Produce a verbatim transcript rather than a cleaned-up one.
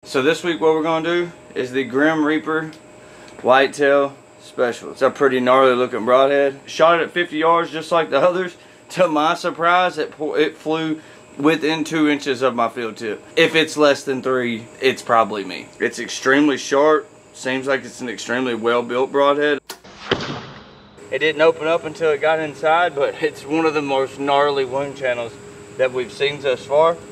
So this week what we're going to do is the Grim Reaper Whitetail Special. It's a pretty gnarly looking broadhead. Shot it at fifty yards just like the others. To my surprise, it, it flew within two inches of my field tip. If it's less than three, it's probably me. It's extremely sharp. Seems like it's an extremely well built broadhead. It didn't open up until it got inside, but it's one of the most gnarly wound channels that we've seen thus far.